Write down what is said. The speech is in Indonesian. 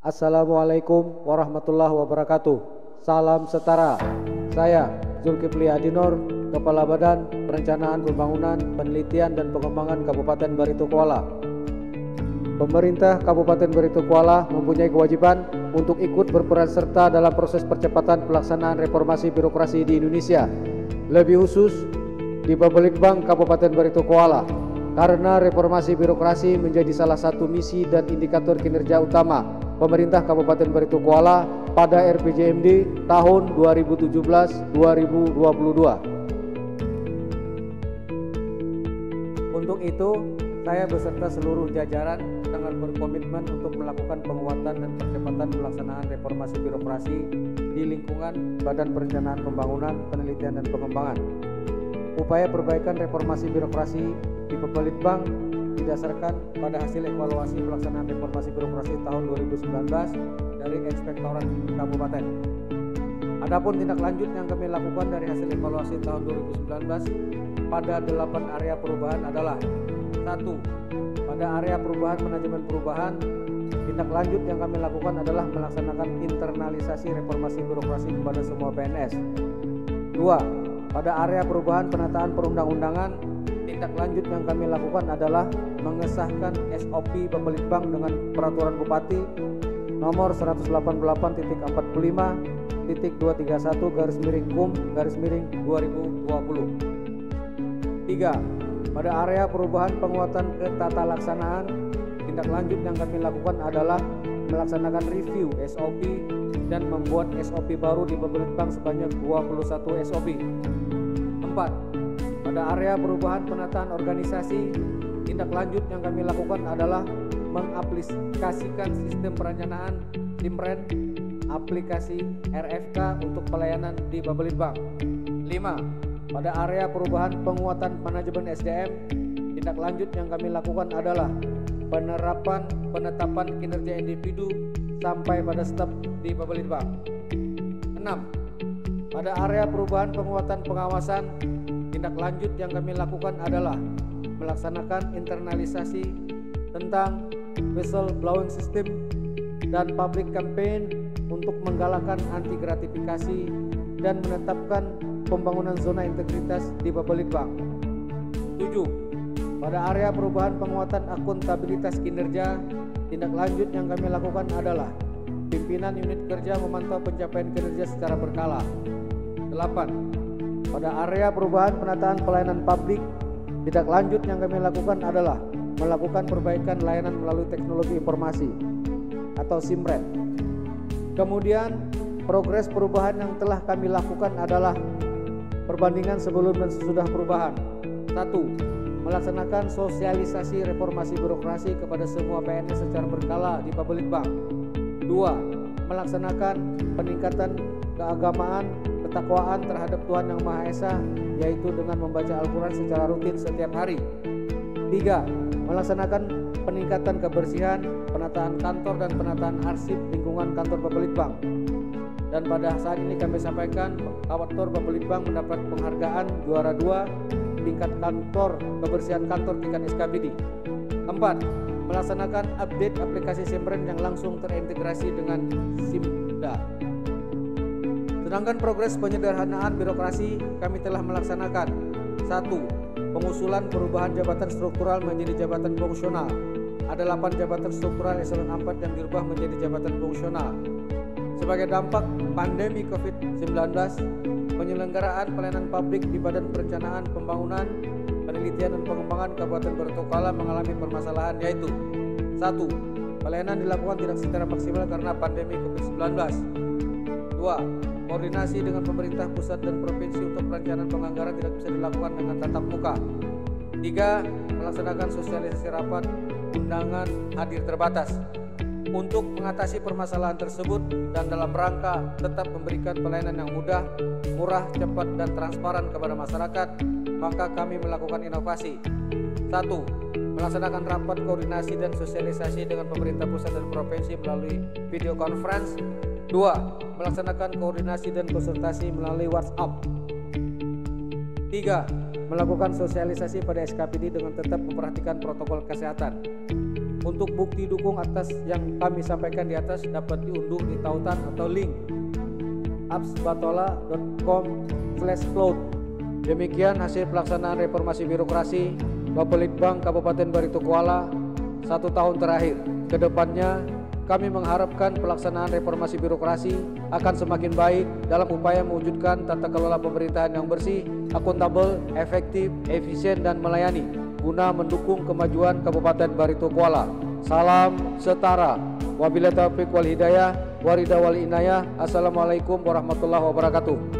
Assalamualaikum warahmatullahi wabarakatuh. Salam setara. Saya Zulkifli Adinor, Kepala Badan Perencanaan Pembangunan, Penelitian dan Pengembangan Kabupaten Barito Kuala. Pemerintah Kabupaten Barito Kuala mempunyai kewajiban untuk ikut berperan serta dalam proses percepatan pelaksanaan reformasi birokrasi di Indonesia, lebih khusus di Bapelitbang Kabupaten Barito Kuala, karena reformasi birokrasi menjadi salah satu misi dan indikator kinerja utama pemerintah Kabupaten Barito Kuala pada RPJMD tahun 2017-2022. Untuk itu, saya beserta seluruh jajaran sangat berkomitmen untuk melakukan penguatan dan percepatan pelaksanaan reformasi birokrasi di lingkungan Badan Perencanaan Pembangunan, Penelitian dan Pengembangan. Upaya perbaikan reformasi birokrasi di Bapelitbang didasarkan pada hasil evaluasi pelaksanaan reformasi birokrasi tahun 2019 dari Inspektorat Kabupaten. Adapun tindak lanjut yang kami lakukan dari hasil evaluasi tahun 2019 pada 8 area perubahan adalah: 1. Pada area perubahan manajemen perubahan, tindak lanjut yang kami lakukan adalah melaksanakan internalisasi reformasi birokrasi kepada semua PNS. 2. Pada area perubahan penataan perundang-undangan, tindak lanjut yang kami lakukan adalah mengesahkan SOP Bapelitbang dengan Peraturan Bupati nomor 185.341-KUM/2020. 3. Pada area perubahan penguatan ketatalaksanaan, tindak lanjut yang kami lakukan adalah melaksanakan review SOP dan membuat SOP baru di Bapelitbang sebanyak 21 SOP. 4. Pada area perubahan penataan organisasi, tindak lanjut yang kami lakukan adalah mengaplikasikan sistem perencanaan Simren, aplikasi RFK untuk pelayanan di Bapelitbang. 5. Pada area perubahan penguatan manajemen SDM, tindak lanjut yang kami lakukan adalah penetapan kinerja individu sampai pada staf di Bapelitbang. 6. Pada area perubahan penguatan pengawasan, tindak lanjut yang kami lakukan adalah melaksanakan internalisasi tentang whistleblowing system dan public campaign untuk menggalakkan anti gratifikasi dan menetapkan pembangunan zona integritas di Bapelitbang. 7. Pada area perubahan penguatan akuntabilitas kinerja, tindak lanjut yang kami lakukan adalah pimpinan unit kerja memantau pencapaian kinerja secara berkala. 8. Pada area perubahan penataan pelayanan publik, tindak lanjut yang kami lakukan adalah melakukan perbaikan layanan melalui teknologi informasi atau SIMREN. Kemudian, progres perubahan yang telah kami lakukan adalah perbandingan sebelum dan sesudah perubahan. 1. Melaksanakan sosialisasi reformasi birokrasi kepada semua PNS secara berkala di Bapelitbang. 2. Melaksanakan peningkatan keagamaan ketakwaan terhadap Tuhan Yang Maha Esa, yaitu dengan membaca Al-Quran secara rutin setiap hari. 3. Melaksanakan peningkatan kebersihan, penataan kantor dan penataan arsip lingkungan kantor Bapelitbang. Dan pada saat ini kami sampaikan kantor Bapelitbang mendapat penghargaan juara 2 tingkat kantor kebersihan kantor tingkat SKPD. 4. Melaksanakan update aplikasi Simren yang langsung terintegrasi dengan Simda. Sedangkan progres penyederhanaan birokrasi kami telah melaksanakan: 1. Pengusulan perubahan jabatan struktural menjadi jabatan fungsional. Ada 8 jabatan struktural eselon 4 yang dirubah menjadi jabatan fungsional. Sebagai dampak pandemi COVID-19, penyelenggaraan pelayanan publik di Badan Perencanaan Pembangunan, Penelitian dan Pengembangan Kabupaten Barito Kuala mengalami permasalahan, yaitu: 1. Pelayanan dilakukan tidak secara maksimal karena pandemi COVID-19. 2. Koordinasi dengan pemerintah pusat dan provinsi untuk perencanaan penganggaran tidak bisa dilakukan dengan tatap muka. 3. Melaksanakan sosialisasi rapat undangan hadir terbatas. Untuk mengatasi permasalahan tersebut dan dalam rangka tetap memberikan pelayanan yang mudah, murah, cepat, dan transparan kepada masyarakat, maka kami melakukan inovasi. 1. Melaksanakan rapat koordinasi dan sosialisasi dengan pemerintah pusat dan provinsi melalui video conference. 2. Melaksanakan koordinasi dan konsultasi melalui WhatsApp. 3. Melakukan sosialisasi pada SKPD dengan tetap memperhatikan protokol kesehatan. Untuk bukti dukung atas yang kami sampaikan di atas dapat diunduh di tautan atau link apsbatola.com/cloud. Demikian hasil pelaksanaan reformasi birokrasi Bapelitbang Kabupaten Barito Kuala 1 tahun terakhir. Kedepannya kami mengharapkan pelaksanaan reformasi birokrasi akan semakin baik dalam upaya mewujudkan tata kelola pemerintahan yang bersih, akuntabel, efektif, efisien, dan melayani guna mendukung kemajuan Kabupaten Barito Kuala. Salam setara. Wabillahi taufiq wal hidayah, warida wal inayah. Assalamualaikum warahmatullahi wabarakatuh.